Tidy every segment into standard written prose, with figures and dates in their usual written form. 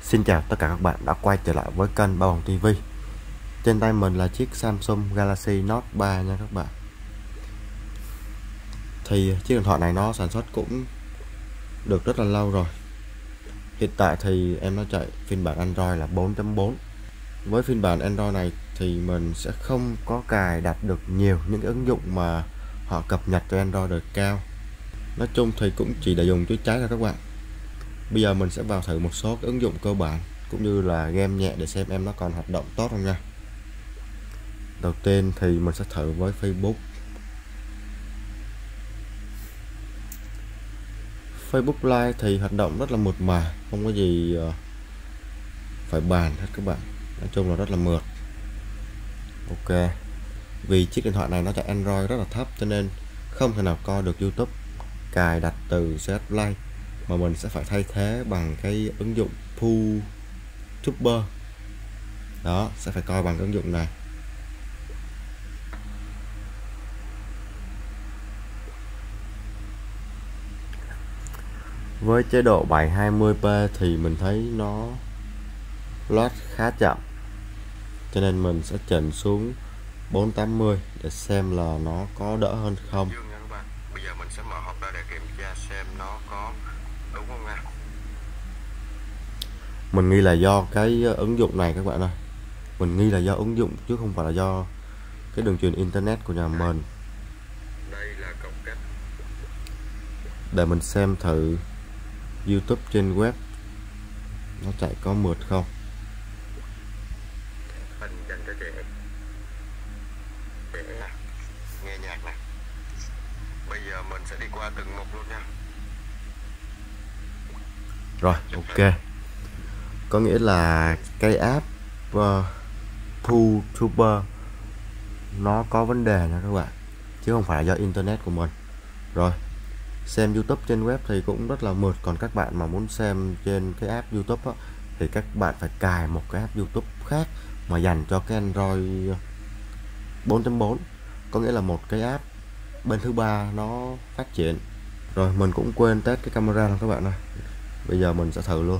Xin chào tất cả các bạn đã quay trở lại với kênh Bao Hồng TV. Trên tay mình là chiếc Samsung Galaxy Note 3 nha các bạn. Thì chiếc điện thoại này nó sản xuất cũng được rất là lâu rồi. Hiện tại thì em nó chạy phiên bản Android là 4.4. Với phiên bản Android này thì mình sẽ không có cài đặt được nhiều những ứng dụng mà họ cập nhật cho Android đời cao. Nói chung thì cũng chỉ để dùng chữa cháy thôi các bạn. Bây giờ mình sẽ vào thử một số cái ứng dụng cơ bản cũng như là game nhẹ để xem em nó còn hoạt động tốt không nha. Đầu tiên thì mình sẽ thử với Facebook. Facebook Live thì hoạt động rất là mượt mà, không có gì phải bàn hết các bạn. Nói chung là rất là mượt. Ok. Vì chiếc điện thoại này nó chạy Android rất là thấp cho nên không thể nào coi được YouTube cài đặt từ CH Play, mà mình sẽ phải thay thế bằng cái ứng dụng YouTuber. Đó, sẽ phải coi bằng cái ứng dụng này. Với chế độ 720p thì mình thấy nó load khá chậm, cho nên mình sẽ chỉnh xuống 480 để xem là nó có đỡ hơn không. Bây giờ mình sẽ mở hộp ra để kiểm tra xem nó có đúng không nha. Mình nghi là do cái ứng dụng này các bạn ơi. Mình nghi là do ứng dụng chứ không phải là do cái đường truyền internet của nhà mình. Đây là cổng cách để mình xem thử YouTube trên web nó chạy có mượt không. Hình dành cho trẻ nghe nhạc này. Bây giờ mình sẽ đi qua từng mục luôn nha. Rồi, ok. Có nghĩa là cái app YouTuber nó có vấn đề nha các bạn, chứ không phải là do internet của mình. Rồi, xem YouTube trên web thì cũng rất là mượt. Còn các bạn mà muốn xem trên cái app YouTube á, thì các bạn phải cài một cái app YouTube khác mà dành cho cái Android 4.4, có nghĩa là một cái app bên thứ ba nó phát triển. Rồi mình cũng quên test cái camera luôn các bạn ơi. Bây giờ mình sẽ thử luôn.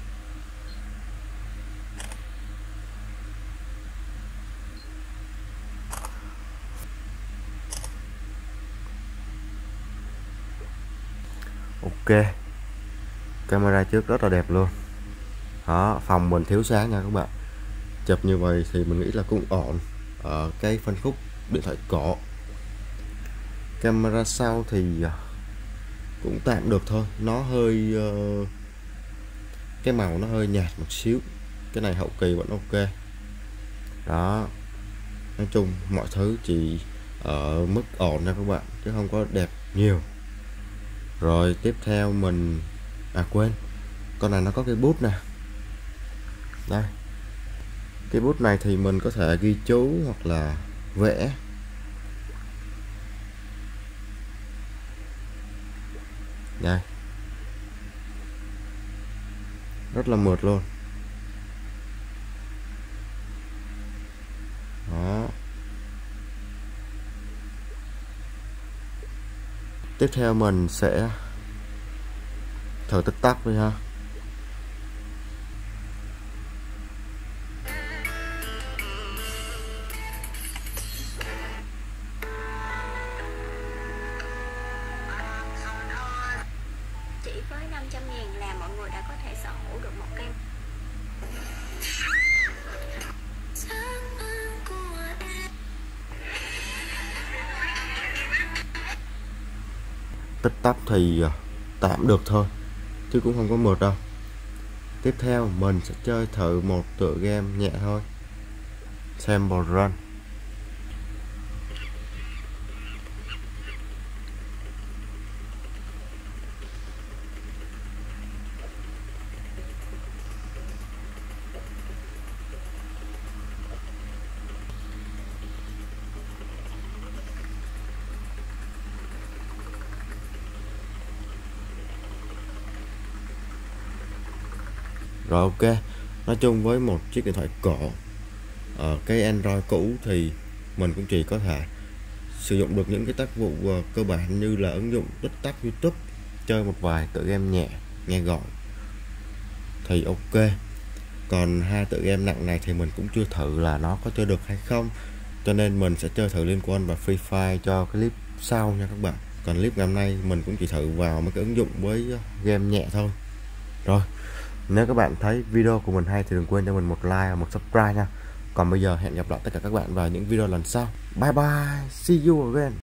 Ok, camera trước rất là đẹp luôn. Đó, phòng mình thiếu sáng nha các bạn. Chụp như vậy thì mình nghĩ là cũng ổn ở cái phân khúc điện thoại cổ. Camera sau thì cũng tạm được thôi. Nó hơi cái màu nó hơi nhạt một xíu. Cái này hậu kỳ vẫn ok. Đó, nói chung mọi thứ chỉ ở mức ổn nha các bạn, chứ không có đẹp nhiều. Rồi tiếp theo mình quên, con này nó có cái bút nè. Đây, cái bút này thì mình có thể ghi chú hoặc là vẽ. Đây, rất là mượt luôn. Đó. Tiếp theo mình sẽ thử TikTok đi ha. Chỉ với 500.000 là mọi người đã có thể sở hữu được một cây. TikTok thì tạm được thôi, chứ cũng không có mượt đâu. Tiếp theo mình sẽ chơi thử một tựa game nhẹ thôi, Temple Run. Rồi ok, nói chung với một chiếc điện thoại cổ ở cái Android cũ thì mình cũng chỉ có thể sử dụng được những cái tác vụ cơ bản như là ứng dụng TikTok, YouTube, chơi một vài tựa game nhẹ nghe gọi thì ok. Còn hai tựa game nặng này thì mình cũng chưa thử là nó có chơi được hay không, cho nên mình sẽ chơi thử Liên Quân và Free Fire cho cái clip sau nha các bạn. Còn clip ngày hôm nay mình cũng chỉ thử vào mấy cái ứng dụng với game nhẹ thôi. Rồi, nếu các bạn thấy video của mình hay thì đừng quên cho mình một like và một subscribe nha. Còn bây giờ hẹn gặp lại tất cả các bạn vào những video lần sau. Bye bye, see you again.